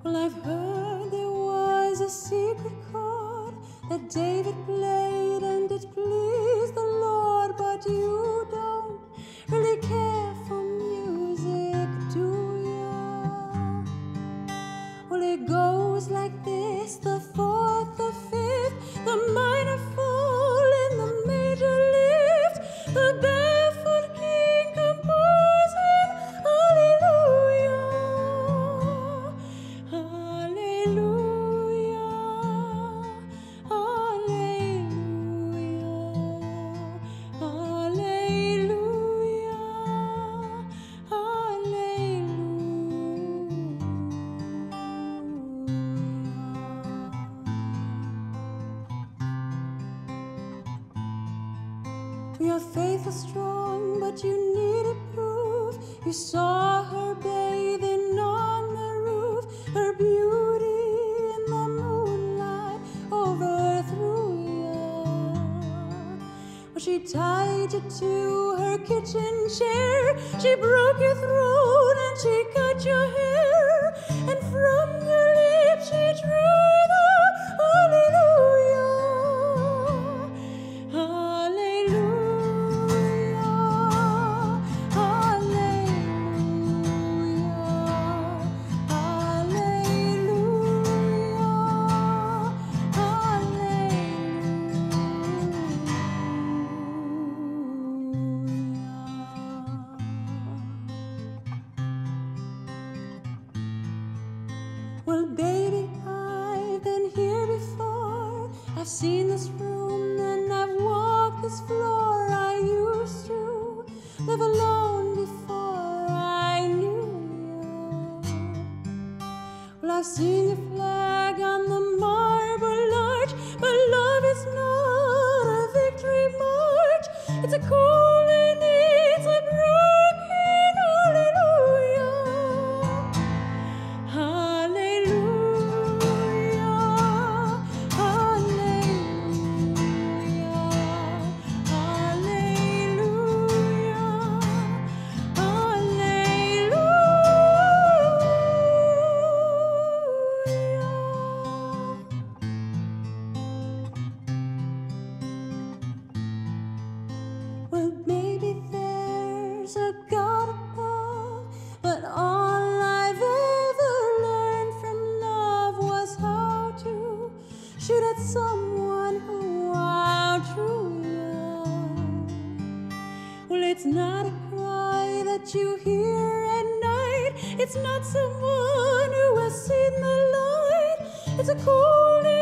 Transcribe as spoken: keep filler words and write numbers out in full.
Well, I've heard there was a secret chord that David played and it pleased the Lord, but you don't really care for music, do ya? Well, it goes like this: the fourth, the fifth, the minor fall in the major lift, the barefoot king composing hallelujah, hallelujah, hallelujah, hallelujah, hallelujah. Your faith is strong, but you needed proof. You saw her bathing on the roof, her beauty in the moonlight overthrew you. Well, she tied you to her kitchen chair, she broke your throat and she cut your hair, and from your lips she drew the hallelujah. Well, baby, I've been here before. I've seen this room and I've walked this floor. I used to live alone before I knew you. Well, I've seen your flag on the marble arch, but love is not a victory march. It's a calling, it's a broken hallelujah. Well, maybe there's a God above, but all I've ever learned from love was how to shoot at someone who outdrew you. Well, it's not a cry that you hear at night, it's not someone who has seen the light, it's a calling.